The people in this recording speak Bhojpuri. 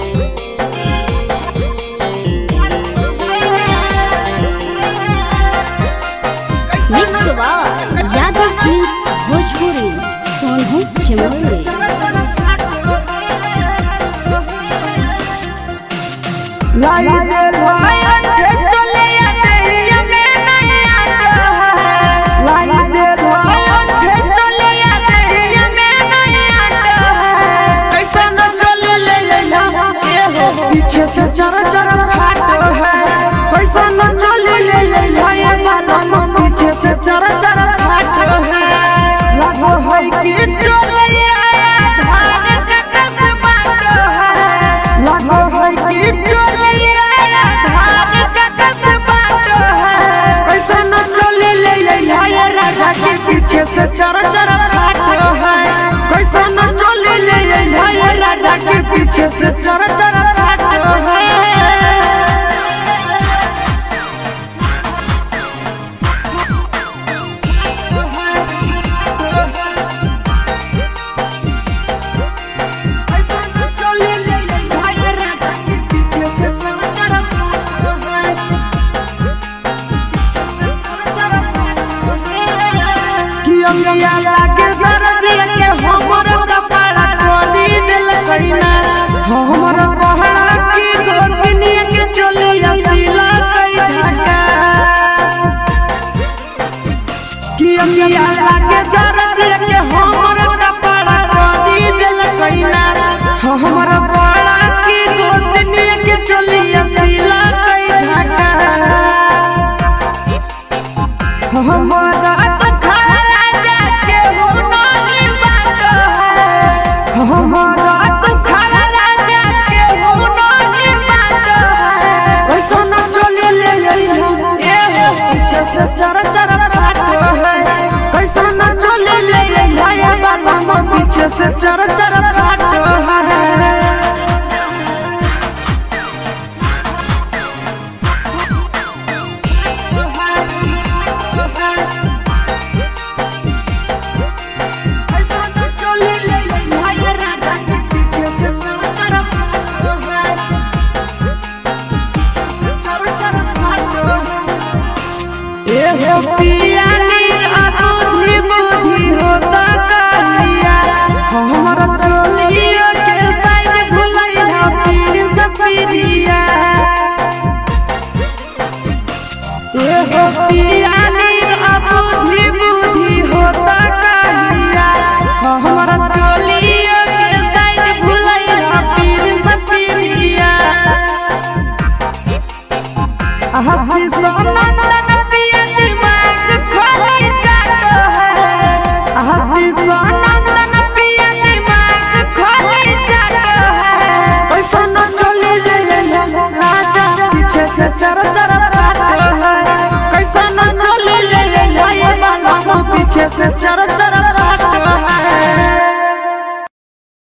यादव फिल्म्स भोजपुरी सोनू चिमोले पीछे से चर चर फाटो है पैसा न चले ले पीछे से चर चर फाटो है लगो है कि चोलिया धार कटस बाटो है लगो है कि चोलिया धार कटस बाटो है पैसा न चले ले राजा के पीछे से चर चर फाटो है पैसा न चले ले राजा के पीछे से चर चर फाटो है लागे दर्दिया के हमर कपड़ा खोली दिल कइना हमर पहड़ा की गोतनिया के चलिया सिला कई झका कि अमिया लागे दर्दिया के हमर कपड़ा खोली दिल कइना हमर पहड़ा की गोतनिया के चलिया सिला कई झका हमारा हमारा तो खाला राजा के होनो की बात है कैसा न चले ले पीछे से चर चर फाटो है कैसा न चले ले बाबा पीछे से चर चर फाटो है पिया बुद्धि बुद्धि होता कहिया हमारा चोलिया के साइड भुलैया पीर सफिरिया पिया बुद्धि बुद्धि होता कहिया हमारा चोलिया के साइड भुलैया पीर सफिरिया हंसी सोना चर चर फाटो है कैसा न चले ले पीछे से चर